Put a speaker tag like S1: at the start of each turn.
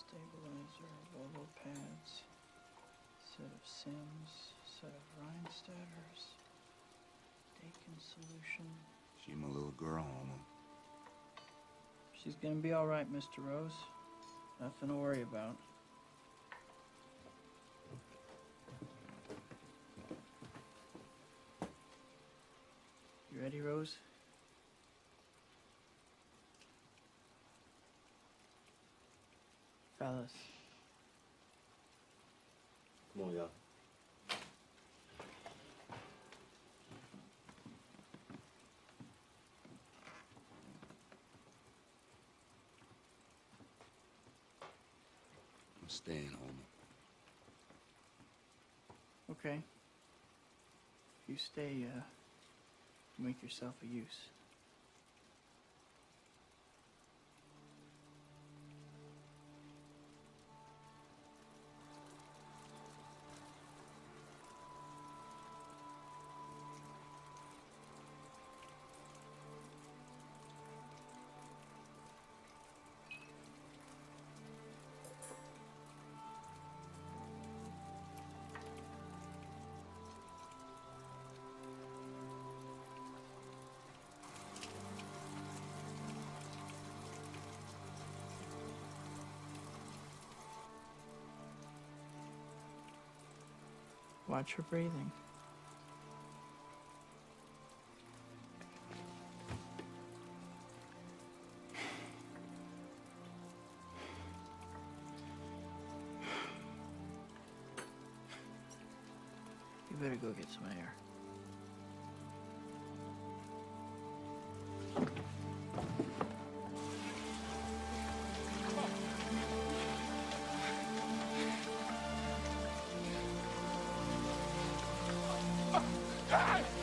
S1: stabilizer, Volvo pads, set of Sims, set of Rhinestatters, Dakin solution.
S2: She my little girl, Homer.
S1: She's gonna be all right, Mr. Rose. Nothing to worry about. You ready, Rose? Fellas.
S3: Come on, y'all.
S2: I'm staying, Homer.
S1: Okay. If you stay, make yourself a use. Watch her breathing. You better go get some air.
S4: Hey!